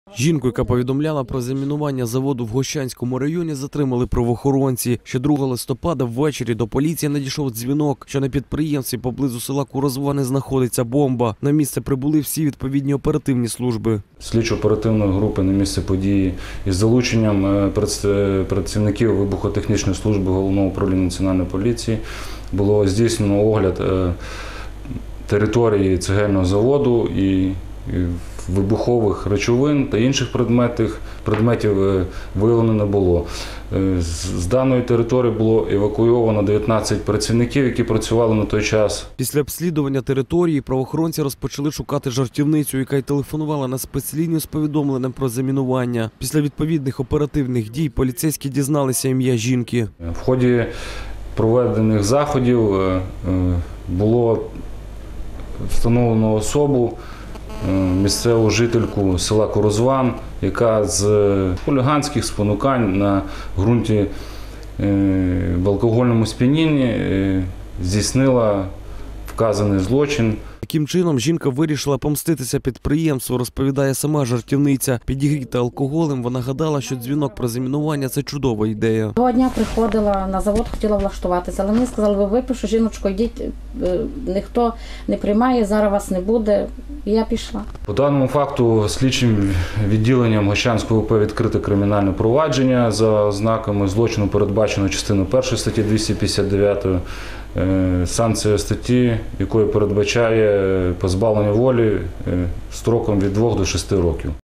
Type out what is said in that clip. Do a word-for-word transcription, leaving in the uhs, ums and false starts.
Жінку, яка повідомляла про замінування заводу в Гощанському районі, затримали правоохоронці. Ще другого листопада ввечері до поліції надійшов дзвінок, що на підприємстві поблизу села Курозвани знаходиться бомба. На місце прибули всі відповідні оперативні служби. Слідчо-оперативної групи на місце події із залученням працівників вибухотехнічної служби Головного управління Національної поліції було здійснено огляд території цегельного заводу і вибухових речовин та інших предметів, предметів виявлено не було. З даної території було евакуйовано дев'ятнадцять працівників, які працювали на той час. Після обслідування території правоохоронці розпочали шукати жартівницю, яка й телефонувала на спецлінію з повідомленням про замінування. Після відповідних оперативних дій поліцейські дізналися ім'я жінки. В ході проведених заходів було встановлено особу, місцеву жительку села Курозван, яка з хуліганських спонукань на ґрунті в алкогольному сп'янінні здійснила вказаний злочин. Таким чином, жінка вирішила помститися підприємству, розповідає сама жартівниця. Підігріта алкоголем, вона гадала, що дзвінок про замінування – це чудова ідея. Того дня приходила на завод, хотіла влаштуватися, але мені сказали, ви випишу, жіночко, йдіть, ніхто не приймає, зараз вас не буде. І я пішла. По даному факту слідчим відділенням Гощанського УП відкрите кримінальне провадження за ознаками злочину, передбачено частиною першої статті двісті п'ятдесят дев'ять. Санкція статті, якою передбачає позбавлення волі строком від двох до шести років.